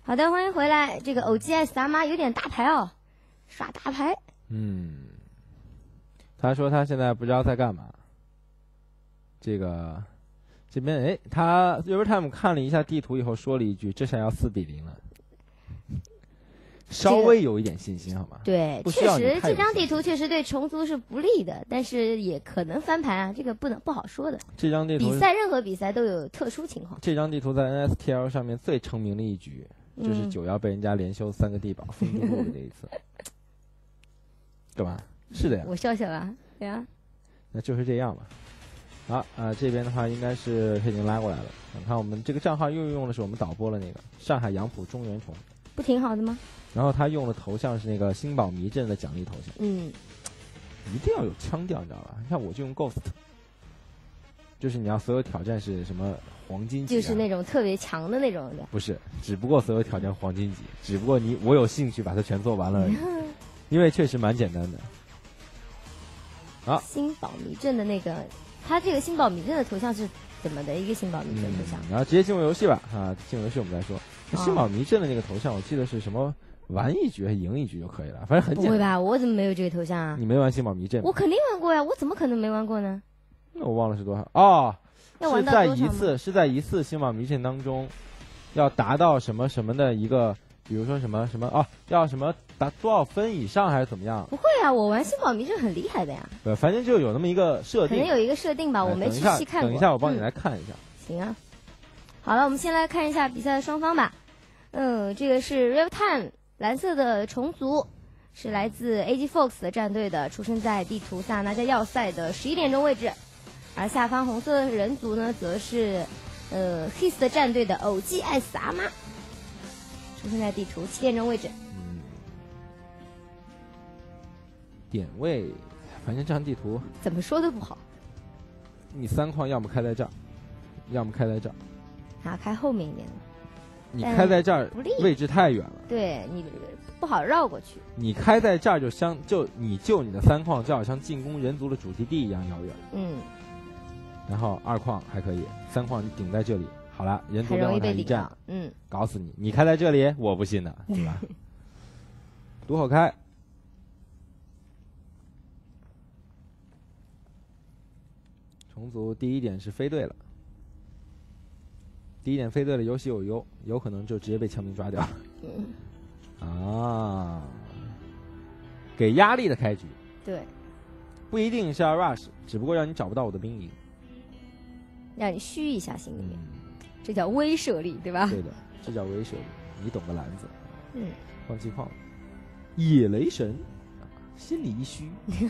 好的，欢迎回来。这个偶记爱死阿妈有点大牌哦，耍大牌。 他说他现在不知道在干嘛。这边他 Rivertime 看了一下地图以后说了一句：“这下要4-0了。”稍微有一点信心好吗？ 对，确实这张地图确实对虫族是不利的，但是也可能翻盘啊，这个不好说的。 这张地图任何比赛都有特殊情况。 这张地图在 NSTL 上面最成名的一局，就是9-1被人家连修3个地堡封住路的这一次。干嘛？是的呀， 我笑笑啊，对呀。 那就是这样吧。好这边的话应该是他已经拉过来了。你看我们这个账号又用的是我们导播了那个上海杨浦中原虫， 不挺好的吗？ 然后他用的头像是那个星宝迷阵的奖励头像。一定要有腔调，你知道吧？你看我就用 Ghost， 就是你要所有挑战是什么黄金级， 就是那种特别强的那种的。 不是，只不过所有挑战黄金级，只不过我有兴趣把它全做完了而已，因为确实蛮简单的。好， 星宝迷阵的那个，他这个星宝迷阵的头像是怎么的一个星宝迷阵头像？ 然后直接进入游戏吧进入游戏我们再说。星宝迷阵的那个头像，我记得是什么？玩一局还赢一局就可以了，反正很简单。 不会吧？我怎么没有这个头像啊？ 你没玩星宝迷阵？ 我肯定玩过呀，我怎么可能没玩过呢？ 那我忘了是多少哦。 要玩到多少？ 是在一次星宝迷阵当中，要达到什么什么的一个，比如说什么什么要什么达多少分以上还是怎么样？ 不会啊，我玩星宝迷阵很厉害的呀。 反正就有那么一个设定， 可能有一个设定吧，我没去细看过。 等一下，我帮你来看一下。 行啊。好了，我们先来看一下比赛的双方吧。这个是 Rivertime。蓝色的虫族是来自 AG Fox 的战队的，出生在地图萨那加要塞的11点钟位置，而下方红色的人族呢，则是His 的战队的偶记爱死阿妈，出生在地图7点钟位置。 点位，反正这张地图怎么说都不好。 你3矿要么开在这儿，要么开在这儿， 开后面一点的。 你开在这儿位置太远了， 对你不好绕过去。 你开在这儿你的3矿就好像进攻人族的主题地一样遥远。然后2矿还可以，3矿你顶在这里，好了，人族往上一站，搞死你！你开在这里，我不信的，对吧？赌好开。虫族第一点是飞对了。第一点飞对了，游戏有可能就直接被枪兵抓掉。给压力的开局。 对， 不一定是要 rush， 只不过让你找不到我的兵营， 让你虚一下心里面，这叫威慑力，对吧？ 对的，这叫威慑力，你懂个篮子。放气矿，野雷神，心里一虚。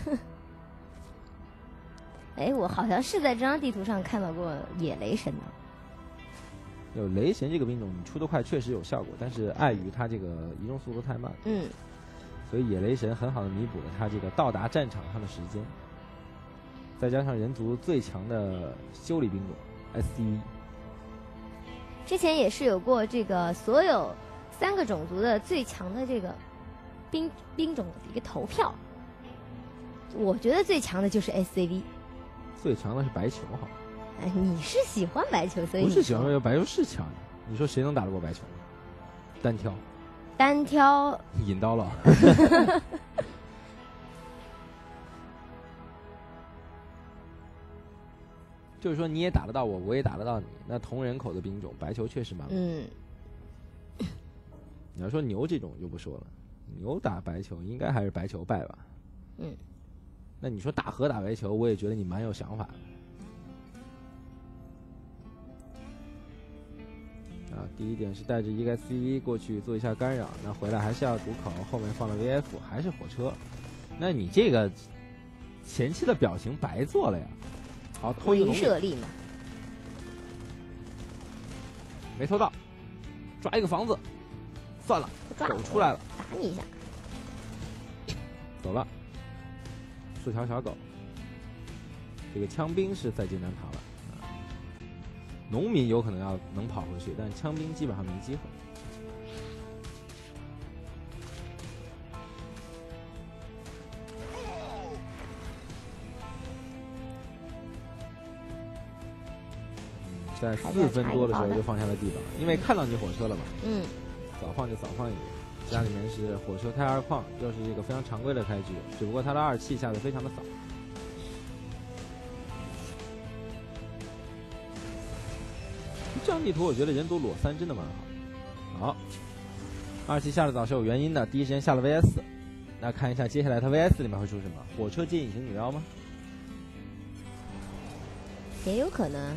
我好像是在这张地图上看到过野雷神的。 有雷神这个兵种，你出得快确实有效果，但是碍于它这个移动速度太慢，所以野雷神很好的弥补了它这个到达战场上的时间，再加上人族最强的修理兵种 SCV， 之前也是有过这个所有3个种族的最强的这个兵种的一个投票，我觉得最强的就是 SCV， 最强的是白球好。 你是喜欢白球，所以不是喜欢白球是强的。你说谁能打得过白球？ 单挑引刀了。就是说你也打得到我，我也打得到你，那同人口的兵种白球确实蛮猛。你要说牛这种就不说了，牛打白球应该还是白球败吧。那你说大河打白球，我也觉得你蛮有想法的。第一点是带着一个 CV 过去做一下干扰，那回来还是要堵口，后面放了 VF， 还是火车，那你这个前期的表情白做了呀。好，偷一个威慑力嘛， 没偷到，抓一个房子，算了，狗出来了， 打你一下， 走了，4条小狗，这个枪兵是在劫难逃了。农民有可能能跑回去，但枪兵基本上没机会。在4分多的时候就放下了地板，因为看到你火车了嘛。 早放就早放一点。家里面是火车开2矿，又是一个非常常规的开局，只不过它的2气下的非常的早。这张地图我觉得人族裸3真的蛮好。好，2气下的早是有原因的，第一时间下了 VS。那看一下接下来它 VS 里面会出什么？火车接隐形女妖吗？ 也有可能。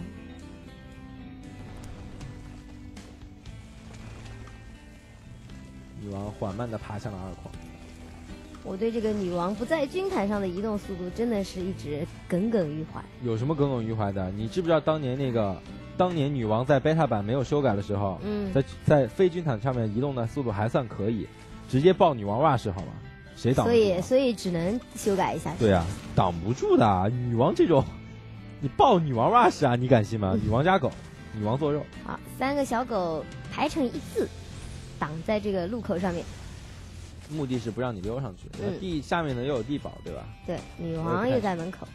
女王缓慢地爬向了2矿。 我对这个女王不在军台上的移动速度真的是一直耿耿于怀。 有什么耿耿于怀的？你知不知道当年女王在 beta 版没有修改的时候，在非军毯上面移动的速度还算可以，直接爆女王 rush 好吗？谁挡不住？ 所以只能修改一下。 对啊，挡不住的。女王这种，你爆女王 rush 啊，你敢信吗？女王加狗，女王做肉。 好，3个小狗排成一字，挡在这个路口上面。 目的是不让你溜上去。地下面呢又有地堡，对吧？ 对，女王又在门口。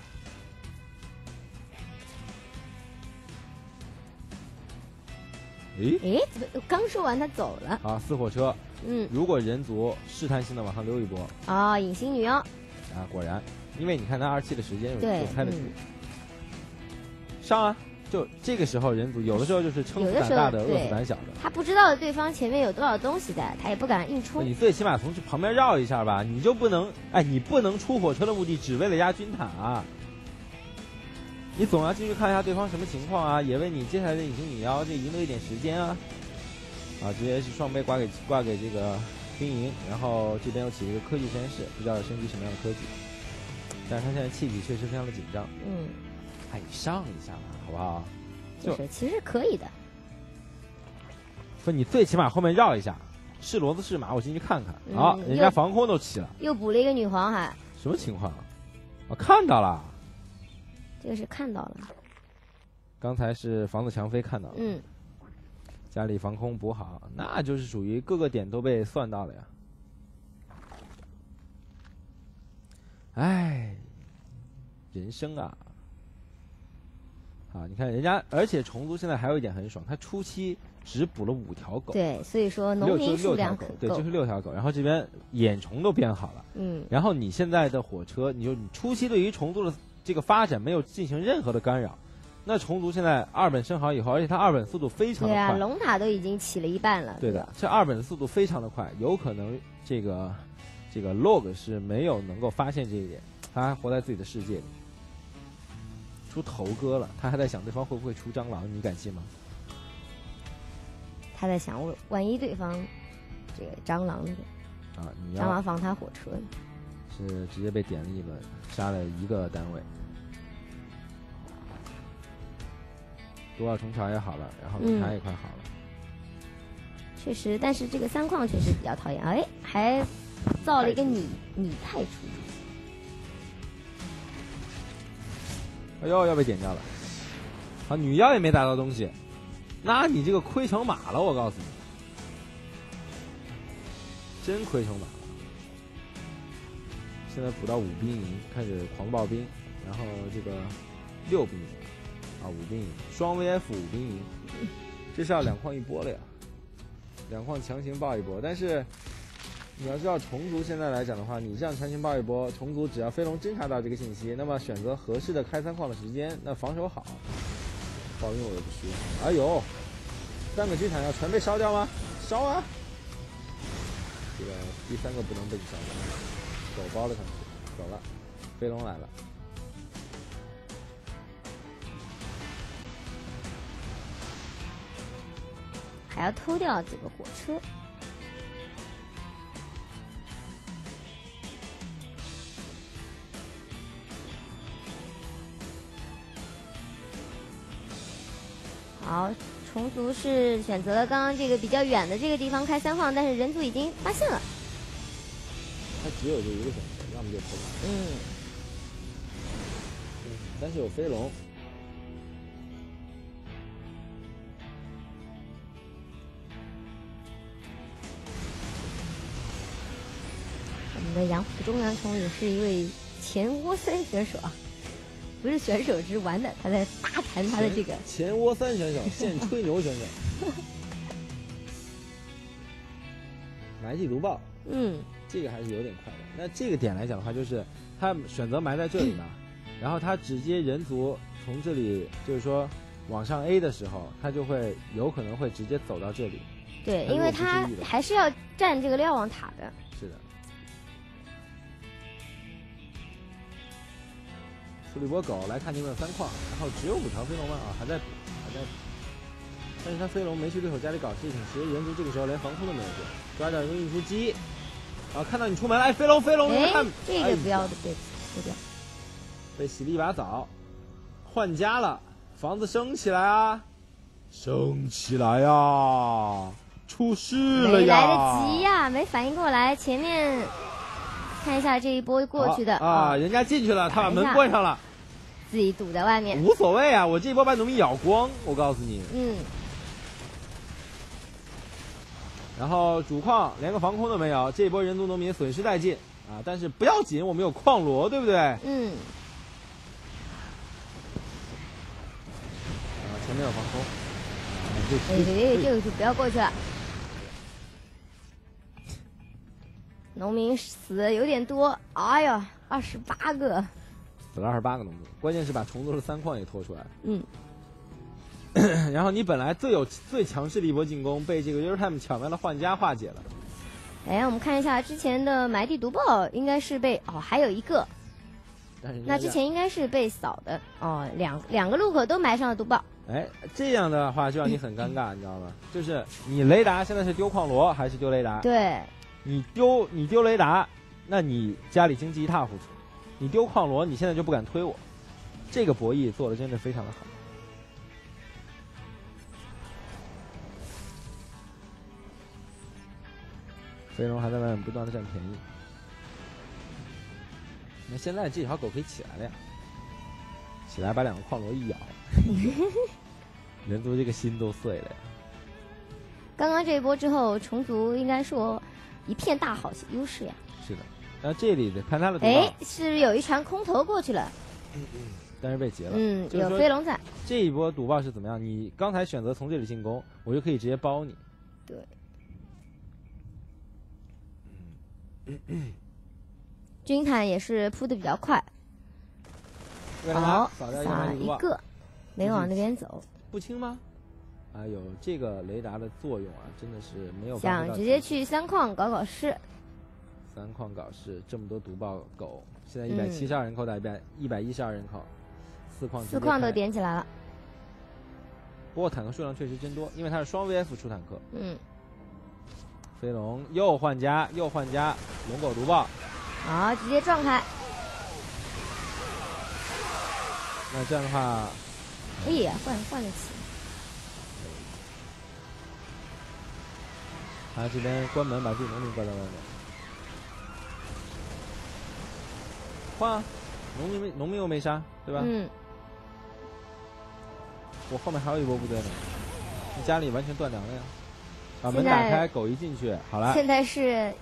诶，刚说完他走了。 好，4火车。如果人族试探性的往上溜一波。 隐形女妖。 啊，果然，因为你看他2气的时间，就猜得出。上啊！就这个时候人族有的时候就是撑死胆大的，饿死胆小的。 他不知道对方前面有多少东西在，他也不敢硬冲。 你最起码从旁边绕一下吧，你就不能，你不能出火车的目的只为了压军塔啊！你总要进去看一下对方什么情况啊，也为你接下来的隐形女妖这赢得一点时间啊！直接是双杯挂给这个兵营，然后这边又起了一个科技实验室，不知道升级什么样的科技，但是他现在气体确实非常的紧张。你上一下嘛，好不好？ 就是其实可以的。 说你最起码后面绕一下，是骡子是马，我进去看看。好，人家防空都起了， 又补了一个女皇还。 什么情况？我看到了。 这个是看到了。 刚才是房子强飞看到了。家里防空补好，那就是属于各个点都被算到了呀。人生啊！你看人家，而且虫族现在还有一点很爽，他初期只补了5条狗。 对，所以说农民数量很够。 对，就是6条狗，然后这边眼虫都编好了。然后你现在的火车，你初期对于虫族的这个发展没有进行任何的干扰。那虫族现在2本升好以后，而且它2本速度非常的快。 对啊，龙塔都已经起了一半了。 对的，这2本的速度非常的快，有可能这个 log 是没有能够发现这一点，他还活在自己的世界里。出头哥了，他还在想对方会不会出蟑螂，你敢信吗？ 他在想，万一对方这个蟑螂蟑螂防他火车呢？ 是直接被点了一轮，杀了1个单位。多少虫巢也好了，然后米塔也快好了。 确实，但是这个3矿确实比较讨厌。还造了一个拟态出去。要被点掉了。好，女妖也没打到东西，那你这个亏成马了，我告诉你，真亏成马了。现在补到5兵营，开始狂暴兵，然后这个6兵营，5兵营，双 VF 5兵营，这是要2矿1波了呀，2矿强行爆一波，但是。你要知道，虫族现在来讲的话，你这样强行爆一波，虫族只要飞龙侦察到这个信息，那么选择合适的开3矿的时间，那防守好，爆兵我也不输。3个军毯要全被烧掉吗？烧啊！这个第3个不能被你烧掉，狗包了上去，走了，飞龙来了。还要偷掉这个火车。好，虫族是选择了刚刚这个比较远的这个地方开3矿，但是人族已经发现了。他只有这一个选择，要么就偷。但是有飞龙。我们的杨虎中央虫也是一位前窝3选手啊。不是选手，是玩的，他在大谈他的这个前窝3选手，现吹牛选手。 埋地毒爆，这个还是有点快的。那这个点来讲的话，就是他选择埋在这里嘛，然后他直接人族从这里就是说往上 A 的时候，他就会有可能会直接走到这里。 对，因为他还是要占这个瞭望塔的。 是的。处理波狗来看这边的3矿，然后只有5条飞龙吗？还在补。但是他飞龙没去对手家里搞事情，其实人族这个时候连防空都没有做，抓点个运输机，看到你出门了，飞龙， 这个不要的被掉， 被洗了一把澡，换家了，房子升起来啊，升起来呀，出事了呀， 没来得及呀，没反应过来，前面看一下这一波过去的人家进去了，他把门关上了， 自己堵在外面， 无所谓啊，我这一波把农民咬光，我告诉你，然后主矿连个防空都没有，这一波人族农民损失殆尽但是不要紧，我们有矿罗，对不对？前面有防空， 这个就不要过去了。农民死的有点多，哎呀，28个， 死了28个农民，关键是把虫族的3矿也拖出来了。然后你本来最强势的一波进攻被这个 Eurotime 巧妙的换家化解了。 我们看一下之前的埋地毒爆，应该是被还有一个，那之前应该是被扫的两个路口都埋上了毒爆。 这样的话就让你很尴尬，你知道吗？就是你雷达现在是丢矿罗还是丢雷达？ 对， 你丢雷达，那你家里经济一塌糊涂；你丢矿罗，你现在就不敢推我。这个博弈做的真的非常的好。飞龙还在外面不断的占便宜，那现在这条狗可以起来了呀，起来把2个矿罗一咬，人族这个心都碎了呀。 刚刚这一波之后，虫族应该说一片大好优势呀。 是的，那这里的看他的毒是有一船空投过去了， 但是被截了。 有飞龙在。 这一波毒爆是怎么样？你刚才选择从这里进攻，我就可以直接包你。 对。军坦也是扑的比较快， 扫一个，没往那边走， 不轻吗？这个雷达的作用真的是没有办法。 想直接去3矿搞事 ，3矿搞事，这么多毒爆狗，现在172人口打112人口，4矿都点起来了。 不过坦克数量确实真多，因为它是双 VF 出坦克。飞龙又换家，龙狗毒爆， 直接撞开。 那这样的话， 换得起。 他这边关门把自己农民关在外面，换农民又没杀，对吧？我后面还有一波部队呢，你家里完全断粮了呀。把门打开，狗一进去，好了。 现在是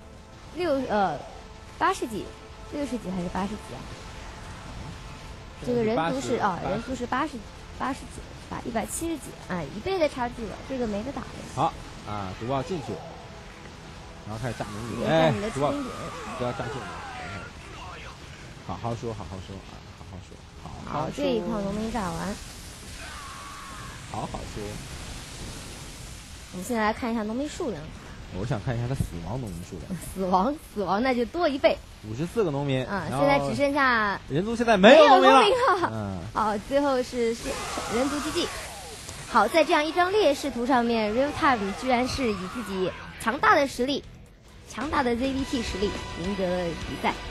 80几，60几还是80几啊？这个人族是人族是80几，170几，1倍的差距了，这个没得打的。 好毒爆进去，然后开始炸农民， 炸你的毒爆， 不要炸进来，好好说，好， 这一矿农民炸完， 好说。 我们现在来看一下农民数量。 我想看一下他死亡农民数量。 死亡那就多1倍。 54个农民现在只剩下人族，现在没有农民了。好，最后是人族 GG。好，在这样一张劣势图上面 ，Realtime 居然是以自己强大的实力、强大的 ZVT 实力赢得了比赛。